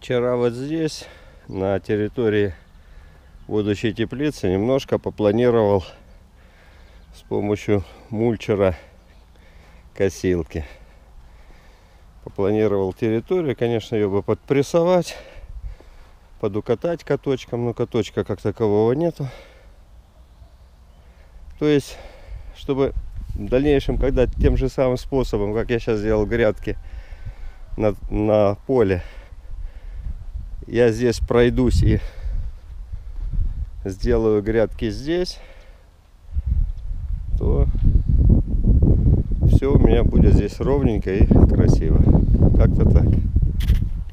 Вчера вот здесь, на территории будущей теплицы, немножко попланировал с помощью мульчера косилки. Попланировал территорию, конечно, ее бы подпрессовать, подукатать каточком, но каточка как такового нету. То есть, чтобы в дальнейшем, когда тем же самым способом, как я сейчас сделал грядки на поле, я здесь пройдусь и сделаю грядки здесь, то все у меня будет здесь ровненько и красиво. Как-то так.